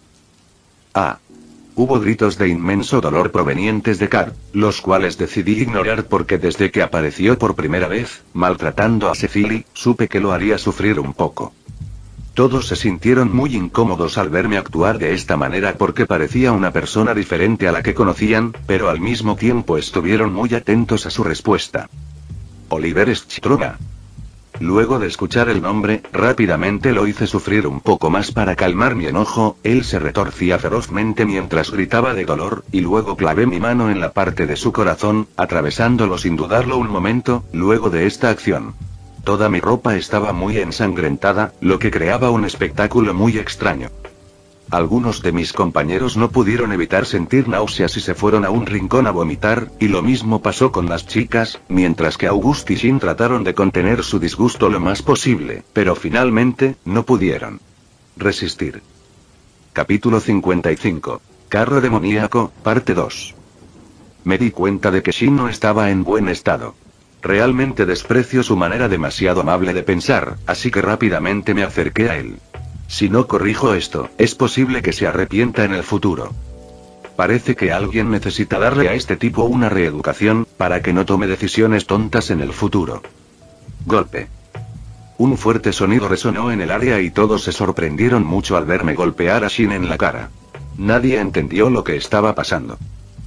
Ah. Hubo gritos de inmenso dolor provenientes de Kart, los cuales decidí ignorar porque desde que apareció por primera vez, maltratando a Cecily, supe que lo haría sufrir un poco. Todos se sintieron muy incómodos al verme actuar de esta manera porque parecía una persona diferente a la que conocían, pero al mismo tiempo estuvieron muy atentos a su respuesta. Oliver Schtroga. Luego de escuchar el nombre, rápidamente lo hice sufrir un poco más para calmar mi enojo. Él se retorcía ferozmente mientras gritaba de dolor, y luego clavé mi mano en la parte de su corazón, atravesándolo sin dudarlo un momento. Luego de esta acción, toda mi ropa estaba muy ensangrentada, lo que creaba un espectáculo muy extraño. Algunos de mis compañeros no pudieron evitar sentir náuseas y se fueron a un rincón a vomitar, y lo mismo pasó con las chicas, mientras que August y Shin trataron de contener su disgusto lo más posible, pero finalmente, no pudieron resistir. Capítulo cincuenta y cinco. Carro demoníaco, parte dos. Me di cuenta de que Shin no estaba en buen estado. Realmente desprecio su manera demasiado amable de pensar, así que rápidamente me acerqué a él. Si no corrijo esto, es posible que se arrepienta en el futuro. Parece que alguien necesita darle a este tipo una reeducación, para que no tome decisiones tontas en el futuro. Golpe. Un fuerte sonido resonó en el área y todos se sorprendieron mucho al verme golpear a Shin en la cara. Nadie entendió lo que estaba pasando.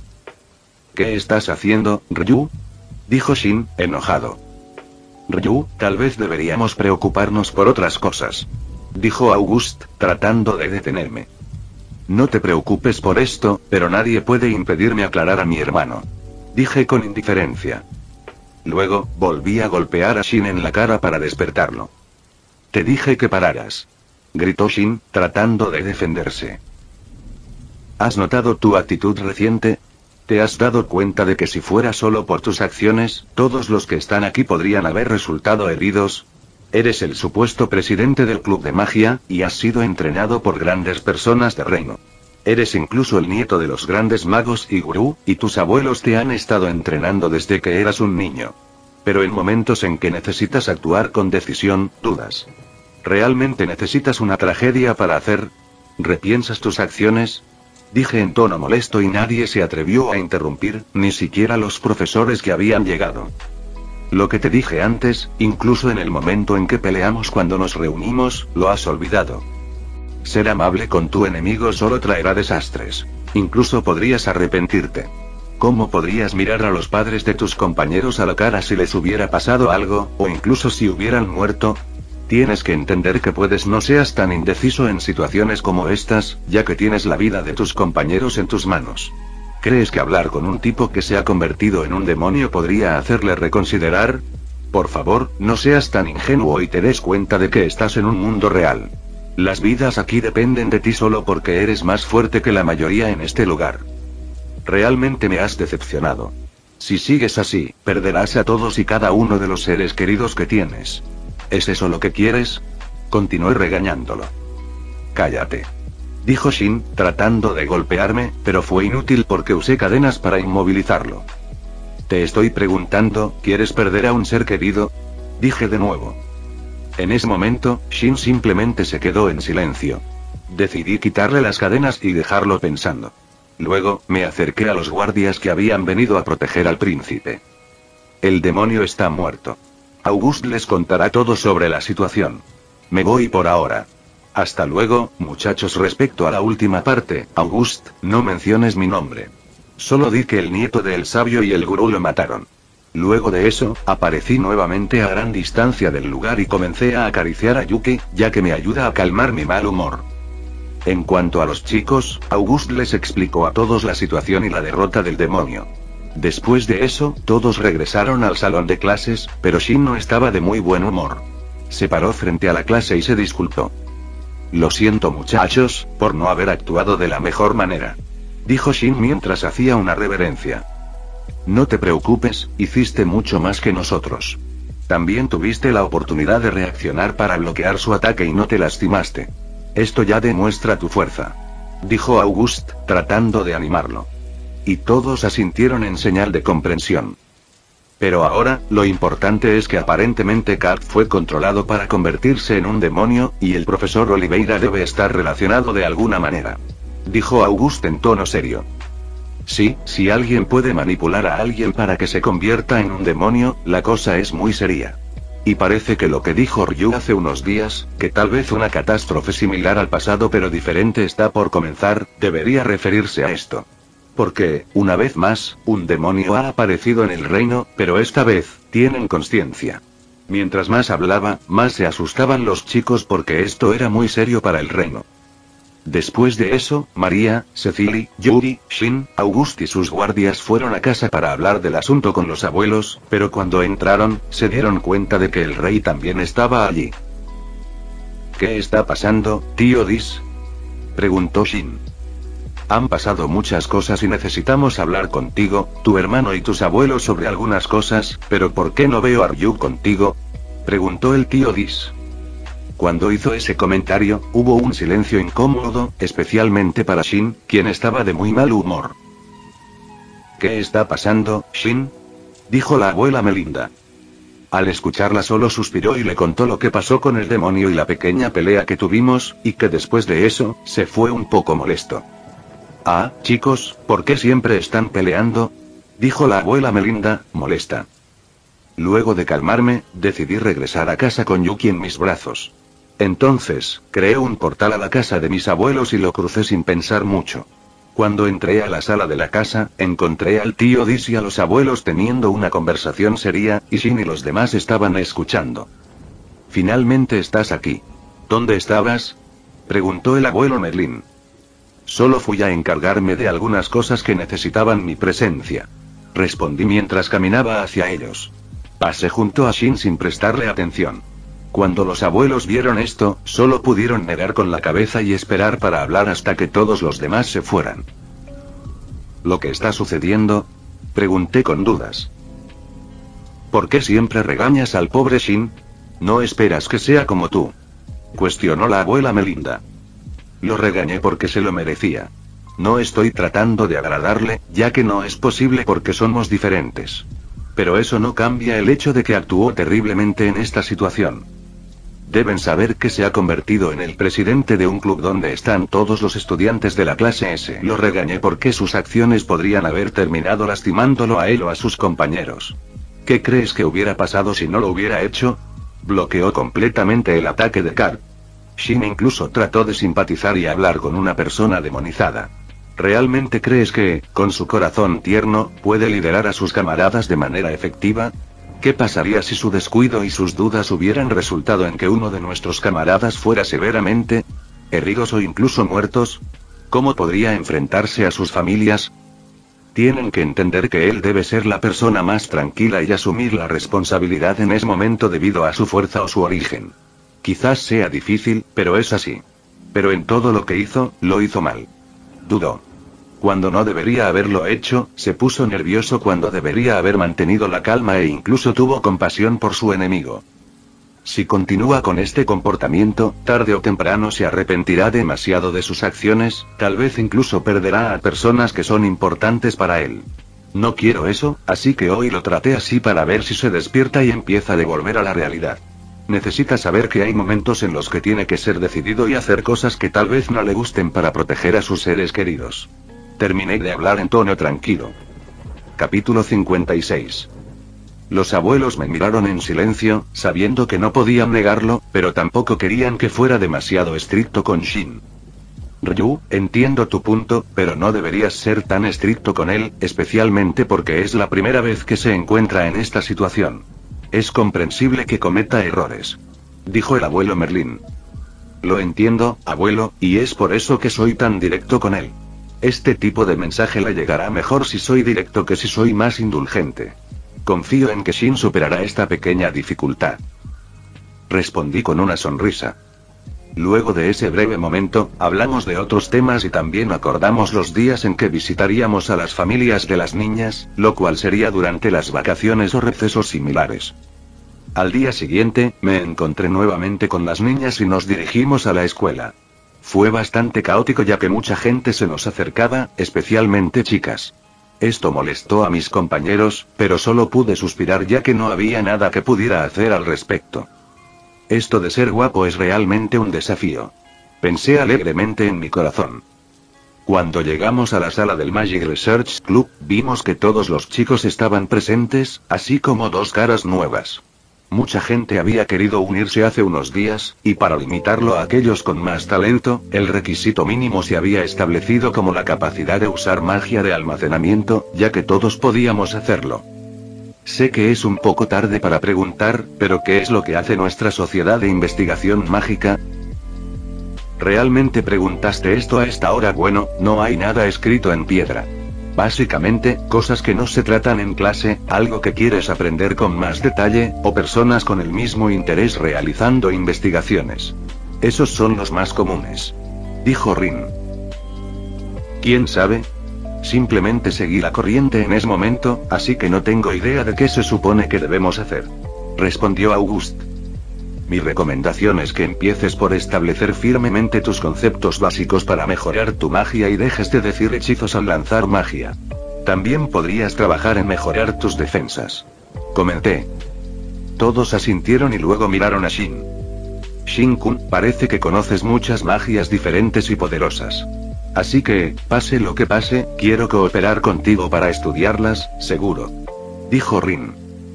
¿Qué estás haciendo, Ryu?, dijo Shin, enojado. Ryu, tal vez deberíamos preocuparnos por otras cosas, dijo August, tratando de detenerme. No te preocupes por esto, pero nadie puede impedirme aclarar a mi hermano, dije con indiferencia. Luego, volví a golpear a Shin en la cara para despertarlo. Te dije que pararas, gritó Shin, tratando de defenderse. ¿Has notado tu actitud reciente? ¿Te has dado cuenta de que si fuera solo por tus acciones, todos los que están aquí podrían haber resultado heridos? Eres el supuesto presidente del club de magia, y has sido entrenado por grandes personas de reino. Eres incluso el nieto de los grandes magos y gurú, y tus abuelos te han estado entrenando desde que eras un niño. Pero en momentos en que necesitas actuar con decisión, dudas. ¿Realmente necesitas una tragedia para hacer? ¿Repiensas tus acciones?, dije en tono molesto y nadie se atrevió a interrumpir, ni siquiera los profesores que habían llegado. Lo que te dije antes, incluso en el momento en que peleamos cuando nos reunimos, lo has olvidado. Ser amable con tu enemigo solo traerá desastres. Incluso podrías arrepentirte. ¿Cómo podrías mirar a los padres de tus compañeros a la cara si les hubiera pasado algo, o incluso si hubieran muerto? Tienes que entender que puedes no seas tan indeciso en situaciones como estas, ya que tienes la vida de tus compañeros en tus manos. ¿Crees que hablar con un tipo que se ha convertido en un demonio podría hacerle reconsiderar? Por favor, no seas tan ingenuo y te des cuenta de que estás en un mundo real. Las vidas aquí dependen de ti solo porque eres más fuerte que la mayoría en este lugar. Realmente me has decepcionado. Si sigues así, perderás a todos y cada uno de los seres queridos que tienes. ¿Es eso lo que quieres? Continué regañándolo. Cállate, dijo Shin, tratando de golpearme, pero fue inútil porque usé cadenas para inmovilizarlo. Te estoy preguntando, ¿quieres perder a un ser querido?, dije de nuevo. En ese momento, Shin simplemente se quedó en silencio. Decidí quitarle las cadenas y dejarlo pensando. Luego, me acerqué a los guardias que habían venido a proteger al príncipe. El demonio está muerto. August les contará todo sobre la situación. Me voy por ahora. Hasta luego, muchachos. Respecto a la última parte, August, no menciones mi nombre. Solo di que el nieto del sabio y el gurú lo mataron. Luego de eso, aparecí nuevamente a gran distancia del lugar y comencé a acariciar a Yuki, ya que me ayuda a calmar mi mal humor. En cuanto a los chicos, August les explicó a todos la situación y la derrota del demonio. Después de eso, todos regresaron al salón de clases, pero Shin no estaba de muy buen humor. Se paró frente a la clase y se disculpó. Lo siento muchachos, por no haber actuado de la mejor manera, dijo Shin mientras hacía una reverencia. No te preocupes, hiciste mucho más que nosotros. También tuviste la oportunidad de reaccionar para bloquear su ataque y no te lastimaste. Esto ya demuestra tu fuerza, dijo August, tratando de animarlo. Y todos asintieron en señal de comprensión. Pero ahora, lo importante es que aparentemente Kat fue controlado para convertirse en un demonio, y el profesor Oliveira debe estar relacionado de alguna manera, dijo August en tono serio. Sí, si alguien puede manipular a alguien para que se convierta en un demonio, la cosa es muy seria. Y parece que lo que dijo Ryu hace unos días, que tal vez una catástrofe similar al pasado pero diferente está por comenzar, debería referirse a esto. Porque, una vez más, un demonio ha aparecido en el reino, pero esta vez, tienen conciencia. Mientras más hablaba, más se asustaban los chicos porque esto era muy serio para el reino. Después de eso, María, Cecily, Yuri, Shin, August y sus guardias fueron a casa para hablar del asunto con los abuelos, pero cuando entraron, se dieron cuenta de que el rey también estaba allí. ¿Qué está pasando, tío Dis? Preguntó Shin. Han pasado muchas cosas y necesitamos hablar contigo, tu hermano y tus abuelos sobre algunas cosas, pero ¿por qué no veo a Ryu contigo? Preguntó el tío Dis. Cuando hizo ese comentario, hubo un silencio incómodo, especialmente para Shin, quien estaba de muy mal humor. ¿Qué está pasando, Shin? Dijo la abuela Melinda. Al escucharla solo suspiró y le contó lo que pasó con el demonio y la pequeña pelea que tuvimos, y que después de eso, se fue un poco molesto. Ah, chicos, ¿por qué siempre están peleando? Dijo la abuela Melinda, molesta. Luego de calmarme, decidí regresar a casa con Yuki en mis brazos. Entonces, creé un portal a la casa de mis abuelos y lo crucé sin pensar mucho. Cuando entré a la sala de la casa, encontré al tío Dis y a los abuelos teniendo una conversación seria, y Shin y los demás estaban escuchando. Finalmente estás aquí. ¿Dónde estabas? Preguntó el abuelo Merlin. Solo fui a encargarme de algunas cosas que necesitaban mi presencia. Respondí mientras caminaba hacia ellos. Pasé junto a Shin sin prestarle atención. Cuando los abuelos vieron esto, solo pudieron negar con la cabeza y esperar para hablar hasta que todos los demás se fueran. ¿Lo que está sucediendo? Pregunté con dudas. ¿Por qué siempre regañas al pobre Shin? ¿No esperas que sea como tú? Cuestionó la abuela Melinda. Lo regañé porque se lo merecía. No estoy tratando de agradarle, ya que no es posible porque somos diferentes. Pero eso no cambia el hecho de que actuó terriblemente en esta situación. Deben saber que se ha convertido en el presidente de un club donde están todos los estudiantes de la clase S. Lo regañé porque sus acciones podrían haber terminado lastimándolo a él o a sus compañeros. ¿Qué crees que hubiera pasado si no lo hubiera hecho? Bloqueó completamente el ataque de Carl. Shin incluso trató de simpatizar y hablar con una persona demonizada. ¿Realmente crees que, con su corazón tierno, puede liderar a sus camaradas de manera efectiva? ¿Qué pasaría si su descuido y sus dudas hubieran resultado en que uno de nuestros camaradas fuera severamente heridos o incluso muertos? ¿Cómo podría enfrentarse a sus familias? Tienen que entender que él debe ser la persona más tranquila y asumir la responsabilidad en ese momento debido a su fuerza o su origen. Quizás sea difícil, pero es así. Pero en todo lo que hizo, lo hizo mal. Dudó. Cuando no debería haberlo hecho, se puso nervioso cuando debería haber mantenido la calma e incluso tuvo compasión por su enemigo. Si continúa con este comportamiento, tarde o temprano se arrepentirá demasiado de sus acciones, tal vez incluso perderá a personas que son importantes para él. No quiero eso, así que hoy lo traté así para ver si se despierta y empieza a devolver a la realidad. Necesita saber que hay momentos en los que tiene que ser decidido y hacer cosas que tal vez no le gusten para proteger a sus seres queridos. Terminé de hablar en tono tranquilo. Capítulo cincuenta y seis. Los abuelos me miraron en silencio, sabiendo que no podían negarlo, pero tampoco querían que fuera demasiado estricto con Shin. Ryu, entiendo tu punto, pero no deberías ser tan estricto con él, especialmente porque es la primera vez que se encuentra en esta situación. Es comprensible que cometa errores. Dijo el abuelo Merlin. Lo entiendo, abuelo, y es por eso que soy tan directo con él. Este tipo de mensaje le llegará mejor si soy directo que si soy más indulgente. Confío en que Shin superará esta pequeña dificultad. Respondí con una sonrisa. Luego de ese breve momento, hablamos de otros temas y también acordamos los días en que visitaríamos a las familias de las niñas, lo cual sería durante las vacaciones o recesos similares. Al día siguiente, me encontré nuevamente con las niñas y nos dirigimos a la escuela. Fue bastante caótico ya que mucha gente se nos acercaba, especialmente chicas. Esto molestó a mis compañeros, pero solo pude suspirar ya que no había nada que pudiera hacer al respecto. Esto de ser guapo es realmente un desafío. Pensé alegremente en mi corazón. Cuando llegamos a la sala del Magic Research Club, vimos que todos los chicos estaban presentes, así como dos caras nuevas. Mucha gente había querido unirse hace unos días, y para limitarlo a aquellos con más talento, el requisito mínimo se había establecido como la capacidad de usar magia de almacenamiento, ya que todos podíamos hacerlo. Sé que es un poco tarde para preguntar, pero ¿qué es lo que hace nuestra sociedad de investigación mágica? ¿Realmente preguntaste esto a esta hora? Bueno, no hay nada escrito en piedra. Básicamente, cosas que no se tratan en clase, algo que quieres aprender con más detalle, o personas con el mismo interés realizando investigaciones. Esos son los más comunes. dijo Rin. ¿Quién sabe? Simplemente seguí la corriente en ese momento, así que no tengo idea de qué se supone que debemos hacer. Respondió August. Mi recomendación es que empieces por establecer firmemente tus conceptos básicos para mejorar tu magia y dejes de decir hechizos al lanzar magia. También podrías trabajar en mejorar tus defensas. Comenté. Todos asintieron y luego miraron a Shin. Shin-kun, parece que conoces muchas magias diferentes y poderosas. Así que, pase lo que pase, quiero cooperar contigo para estudiarlas, seguro. Dijo Rin.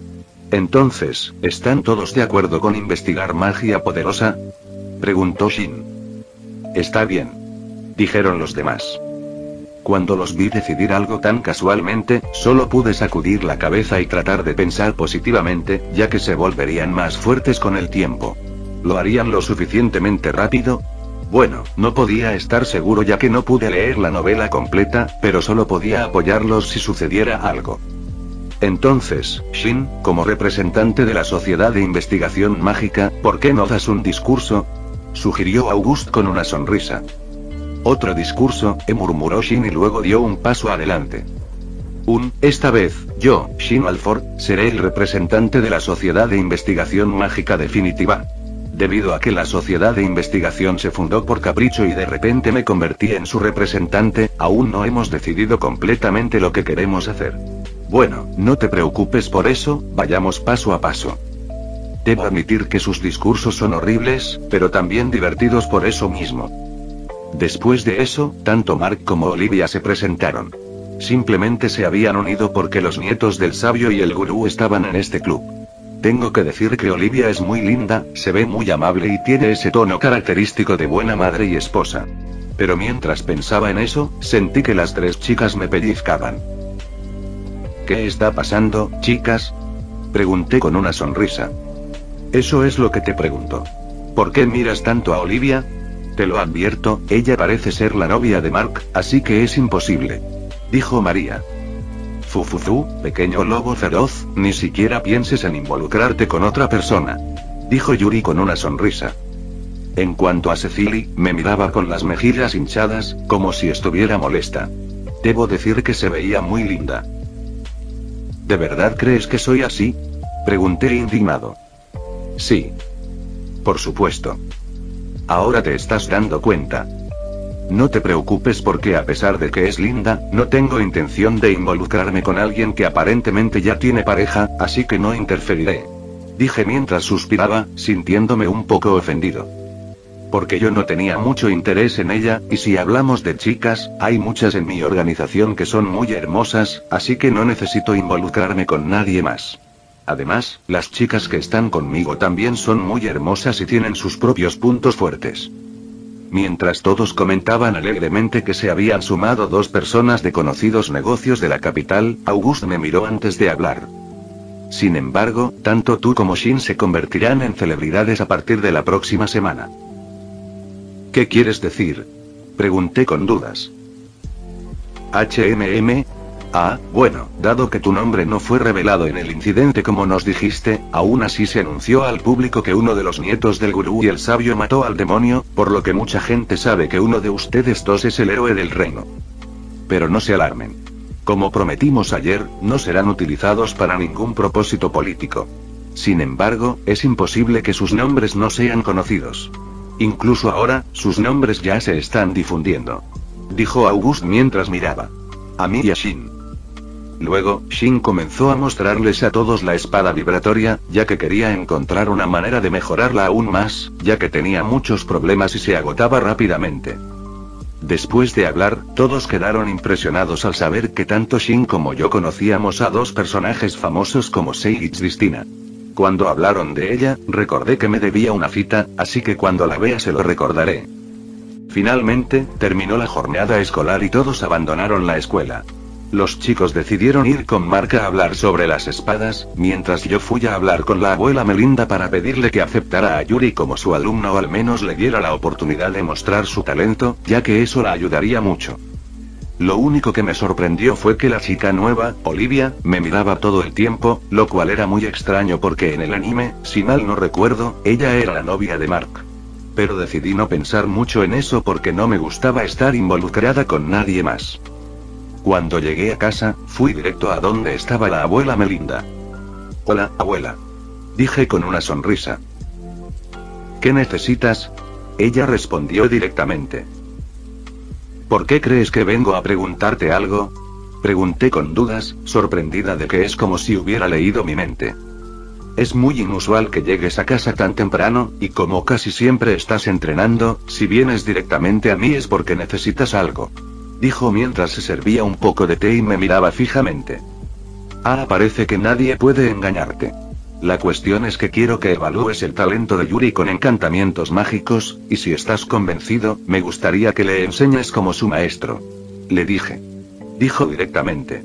Entonces, ¿están todos de acuerdo con investigar magia poderosa? Preguntó Shin. Está bien. Dijeron los demás. Cuando los vi decidir algo tan casualmente, solo pude sacudir la cabeza y tratar de pensar positivamente, ya que se volverían más fuertes con el tiempo. ¿Lo harían lo suficientemente rápido? Bueno, no podía estar seguro ya que no pude leer la novela completa, pero solo podía apoyarlos si sucediera algo. Entonces, Shin, como representante de la Sociedad de Investigación Mágica, ¿por qué no das un discurso? Sugirió August con una sonrisa. Otro discurso, murmuró Shin y luego dio un paso adelante. Un, esta vez, yo, Shin Alford, seré el representante de la Sociedad de Investigación Mágica definitiva. Debido a que la Sociedad de Investigación se fundó por capricho y de repente me convertí en su representante, aún no hemos decidido completamente lo que queremos hacer. Bueno, no te preocupes por eso, vayamos paso a paso. Debo admitir que sus discursos son horribles, pero también divertidos por eso mismo. Después de eso, tanto Mark como Olivia se presentaron. Simplemente se habían unido porque los nietos del sabio y el gurú estaban en este club. Tengo que decir que Olivia es muy linda, se ve muy amable y tiene ese tono característico de buena madre y esposa. Pero mientras pensaba en eso, sentí que las tres chicas me pellizcaban. ¿Qué está pasando, chicas? Pregunté con una sonrisa. Eso es lo que te pregunto. ¿Por qué miras tanto a Olivia? Te lo advierto, ella parece ser la novia de Mark, así que es imposible. Dijo María. Fufuzú, pequeño lobo feroz, ni siquiera pienses en involucrarte con otra persona. Dijo Yuri con una sonrisa. En cuanto a Cecily, me miraba con las mejillas hinchadas, como si estuviera molesta. Debo decir que se veía muy linda. ¿De verdad crees que soy así? Pregunté indignado. Sí. Por supuesto. Ahora te estás dando cuenta. No te preocupes porque a pesar de que es linda, no tengo intención de involucrarme con alguien que aparentemente ya tiene pareja, así que no interferiré. Dije mientras suspiraba, sintiéndome un poco ofendido. Porque yo no tenía mucho interés en ella, y si hablamos de chicas, hay muchas en mi organización que son muy hermosas, así que no necesito involucrarme con nadie más. Además, las chicas que están conmigo también son muy hermosas y tienen sus propios puntos fuertes. Mientras todos comentaban alegremente que se habían sumado dos personas de conocidos negocios de la capital, August me miró antes de hablar. Sin embargo, tanto tú como Shin se convertirán en celebridades a partir de la próxima semana. ¿Qué quieres decir? Pregunté con dudas. H M M. Ah, bueno, dado que tu nombre no fue revelado en el incidente como nos dijiste, aún así se anunció al público que uno de los nietos del gurú y el sabio mató al demonio, por lo que mucha gente sabe que uno de ustedes dos es el héroe del reino. Pero no se alarmen. Como prometimos ayer, no serán utilizados para ningún propósito político. Sin embargo, es imposible que sus nombres no sean conocidos. Incluso ahora, sus nombres ya se están difundiendo. Dijo August mientras miraba a mí y a Shin. Luego, Shin comenzó a mostrarles a todos la espada vibratoria, ya que quería encontrar una manera de mejorarla aún más, ya que tenía muchos problemas y se agotaba rápidamente. Después de hablar, todos quedaron impresionados al saber que tanto Shin como yo conocíamos a dos personajes famosos como Sei y Cristina. Cuando hablaron de ella, recordé que me debía una cita, así que cuando la vea se lo recordaré. Finalmente, terminó la jornada escolar y todos abandonaron la escuela. Los chicos decidieron ir con Mark a hablar sobre las espadas, mientras yo fui a hablar con la abuela Melinda para pedirle que aceptara a Yuri como su alumno o al menos le diera la oportunidad de mostrar su talento, ya que eso la ayudaría mucho. Lo único que me sorprendió fue que la chica nueva, Olivia, me miraba todo el tiempo, lo cual era muy extraño porque en el anime, si mal no recuerdo, ella era la novia de Mark. Pero decidí no pensar mucho en eso porque no me gustaba estar involucrada con nadie más. Cuando llegué a casa, fui directo a donde estaba la abuela Melinda. Hola, abuela. Dije con una sonrisa. ¿Qué necesitas? Ella respondió directamente. ¿Por qué crees que vengo a preguntarte algo? Pregunté con dudas, sorprendida de que es como si hubiera leído mi mente. Es muy inusual que llegues a casa tan temprano, y como casi siempre estás entrenando, si vienes directamente a mí es porque necesitas algo. Dijo mientras se servía un poco de té y me miraba fijamente. Ah, parece que nadie puede engañarte. La cuestión es que quiero que evalúes el talento de Yuri con encantamientos mágicos, y si estás convencido, me gustaría que le enseñes como su maestro. Le dije. Dijo directamente.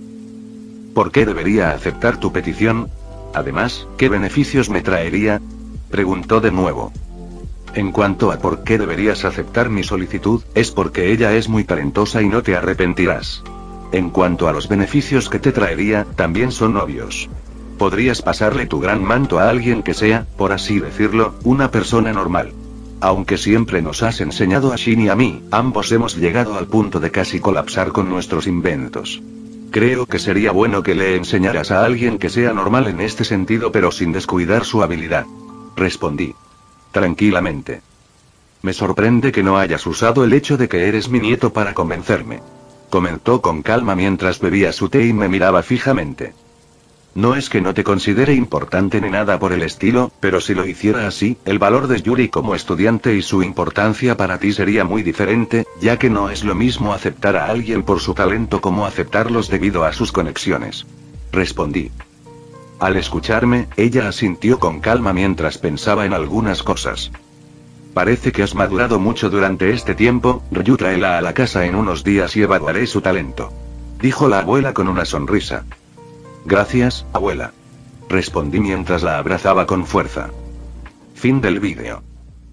¿Por qué debería aceptar tu petición? Además, ¿qué beneficios me traería? Preguntó de nuevo. En cuanto a por qué deberías aceptar mi solicitud, es porque ella es muy talentosa y no te arrepentirás. En cuanto a los beneficios que te traería, también son obvios. Podrías pasarle tu gran manto a alguien que sea, por así decirlo, una persona normal. Aunque siempre nos has enseñado a Shin y a mí, ambos hemos llegado al punto de casi colapsar con nuestros inventos. Creo que sería bueno que le enseñaras a alguien que sea normal en este sentido pero sin descuidar su habilidad. Respondí. Tranquilamente. Me sorprende que no hayas usado el hecho de que eres mi nieto para convencerme. Comentó con calma mientras bebía su té y me miraba fijamente. No es que no te considere importante ni nada por el estilo, pero si lo hiciera así, el valor de Yuri como estudiante y su importancia para ti sería muy diferente, ya que no es lo mismo aceptar a alguien por su talento como aceptarlos debido a sus conexiones. Respondí. Al escucharme, ella asintió con calma mientras pensaba en algunas cosas. Parece que has madurado mucho durante este tiempo, Ryu, tráela a la casa en unos días y evaluaré su talento. Dijo la abuela con una sonrisa. Gracias, abuela. Respondí mientras la abrazaba con fuerza. Fin del vídeo.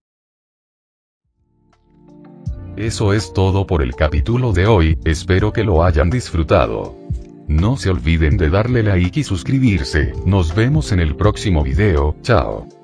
Eso es todo por el capítulo de hoy, espero que lo hayan disfrutado. No se olviden de darle like y suscribirse, nos vemos en el próximo video, chao.